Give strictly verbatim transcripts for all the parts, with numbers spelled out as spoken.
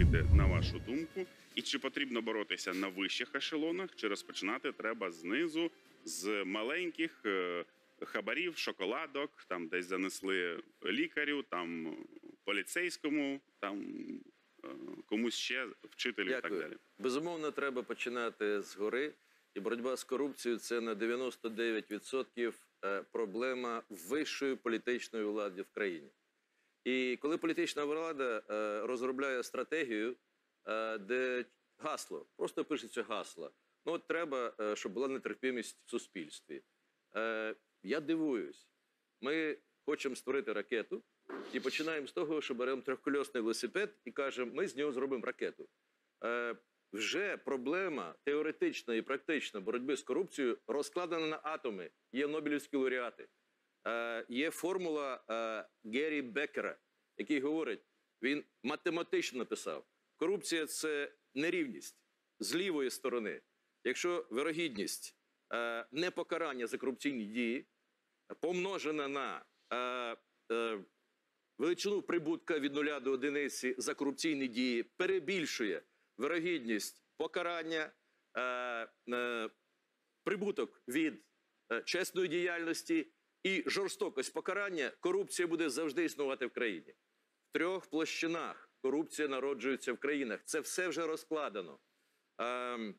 робити, на вашу думку? І чи потрібно боротися на вищих ешелонах, чи розпочинати треба знизу, з маленьких е, хабарів, шоколадок, там десь занесли лікарю, там поліцейському, там е, комусь ще, вчителю і так далі? Безумовно, треба починати згори. І боротьба з корупцією – це на дев'яносто дев'ять відсотків проблема вищої політичної влади в країні. І коли політична влада розробляє стратегію, де гасло, просто пишеться гасло, ну от треба, щоб була нетерпимість в суспільстві. Я дивуюсь, ми хочемо створити ракету і починаємо з того, що беремо трьохкольосний велосипед і кажемо, ми з нього зробимо ракету. Вже проблема теоретична і практична боротьби з корупцією розкладена на атоми. Є Нобелівські лауреати. Е, є формула е, Гері Беккера, який говорить, він математично написав, корупція – це нерівність з лівої сторони. Якщо вирогідність е, непокарання за корупційні дії помножена на е, е, величину прибутка від нуля до одиниці за корупційні дії перебільшує вирогідність покарання, е, е, прибуток від е, чесної діяльності і жорстокость покарання, корупція буде завжди існувати в країні. В трьох площинах корупція народжується в країнах. Це все вже розкладено. Е,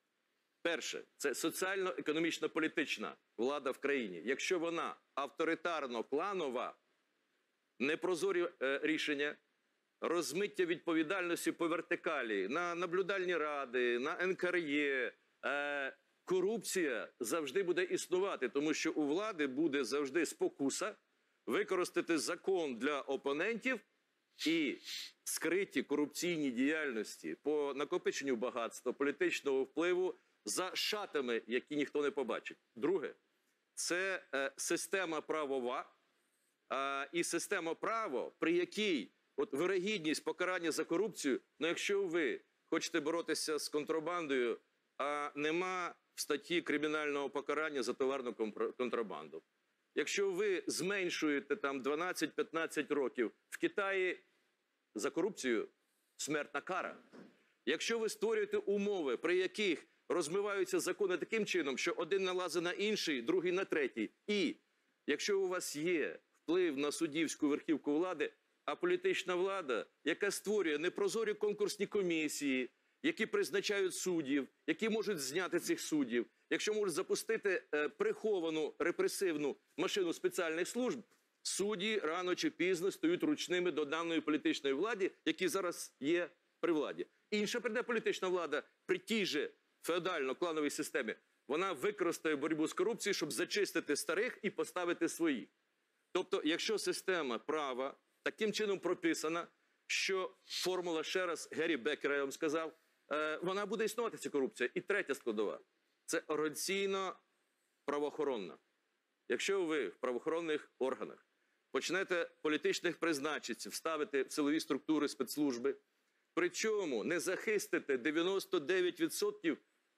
перше, це соціально-економічно-політична влада в країні. Якщо вона авторитарно-кланова, непрозорі е, рішення, розмиття відповідальності по вертикалі, на наблюдальні ради, на ен ка ер є, е, корупція завжди буде існувати, тому що у влади буде завжди спокуса використати закон для опонентів і скриті корупційні діяльності по накопиченню багатства, політичного впливу за шатами, які ніхто не побачить. Друге, це е, система правова е, і система права, при якій от вирогідність покарання за корупцію, ну якщо ви хочете боротися з контрабандою, а нема в статті кримінального покарання за товарну контрабанду. Якщо ви зменшуєте там дванадцять-п'ятнадцять років, в Китаї за корупцію смертна кара. Якщо ви створюєте умови, при яких розмиваються закони таким чином, що один налазить на інший, другий на третій, і якщо у вас є вплив на суддівську верхівку влади, а політична влада, яка створює непрозорі конкурсні комісії, які призначають суддів, які можуть зняти цих суддів, якщо можуть запустити е, приховану репресивну машину спеціальних служб, судді рано чи пізно стають ручними до даної політичної влади, які зараз є при владі. Інша прийде політична влада при тій же феодально-клановій системі, вона використає боротьбу з корупцією, щоб зачистити старих і поставити своїх. Тобто, якщо система права таким чином прописана, що формула, ще раз, Гері Беккера, я вам сказав, вона буде існувати, ця корупція. І третя складова – це організаційно-правоохоронна. Якщо ви в правоохоронних органах почнете політичних призначенців ставити в силові структури, спецслужби, причому не захистите дев'яносто дев'ять відсотків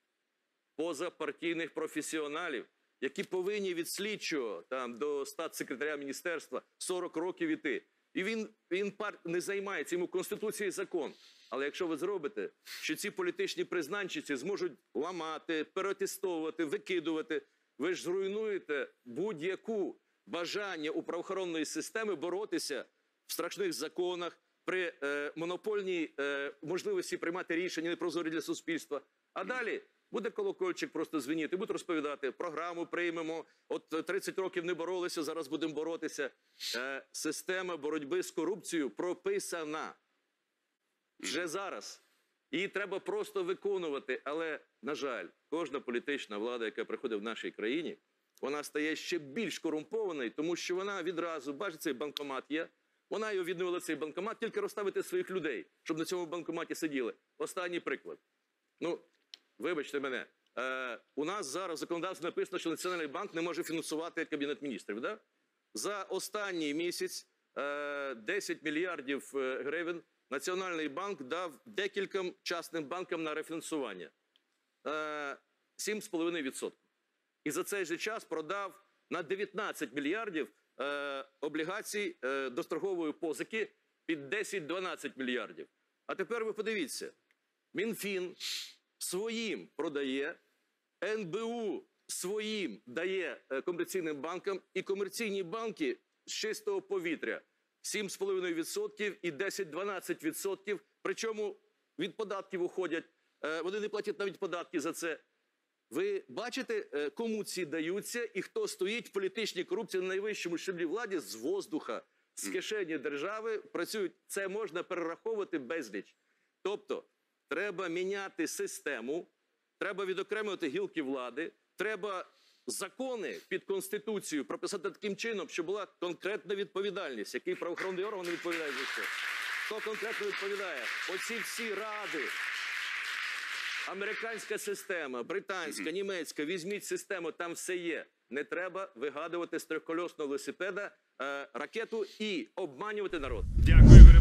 позапартійних професіоналів, які повинні від слідчого там, до статс-секретаря міністерства сорок років іти. І він, він пар... не займається, йому Конституція і закон. Але якщо ви зробите, що ці політичні призначенці зможуть ламати, переатестовувати, викидувати, ви ж зруйнуєте будь-яку бажання у правоохоронної системи боротися в страшних законах, при е, монопольній е, можливості приймати рішення непрозорі для суспільства. А далі буде колокольчик просто дзвеніти, будуть розповідати, програму приймемо, от тридцять років не боролися, зараз будемо боротися. Е, система боротьби з корупцією прописана вже зараз. Її треба просто виконувати. Але, на жаль, кожна політична влада, яка приходить в нашій країні, вона стає ще більш корумпованою, тому що вона відразу, бачите, цей банкомат є, вона його відновила, цей банкомат, тільки розставити своїх людей, щоб на цьому банкоматі сиділи. Останній приклад. Ну, вибачте мене, е, у нас зараз в законодавстві написано, що Національний банк не може фінансувати Кабінет міністрів. Да? За останній місяць е, десять мільярдів гривень Національний банк дав декільком частним банкам на рефінансування. Е, сім з половиною відсотків. І за цей же час продав на дев'ятнадцять мільярдів е, облігацій е, дострокової позики під десять-дванадцять мільярдів. А тепер ви подивіться. Мінфін своїм продає, ен бе у своїм дає е, комерційним банкам, і комерційні банки з чистого повітря сім з половиною відсотків і десять-дванадцять відсотків, причому від податків уходять, е, вони не платять навіть податки за це. Ви бачите, е, кому ці даються і хто стоїть в політичній корупції на найвищому щаблі влади з воздуха, з кишені держави працюють. Це можна перераховувати безліч. Тобто, треба міняти систему, треба відокремлювати гілки влади, треба закони під Конституцію прописати таким чином, щоб була конкретна відповідальність. Який правоохоронний орган відповідає за що? Хто конкретно відповідає? Оці всі ради. Американська система, британська, німецька, візьміть систему, там все є. Не треба вигадувати з трьохкольосного велосипеда е, ракету і обманювати народ. Дякую, Ігорю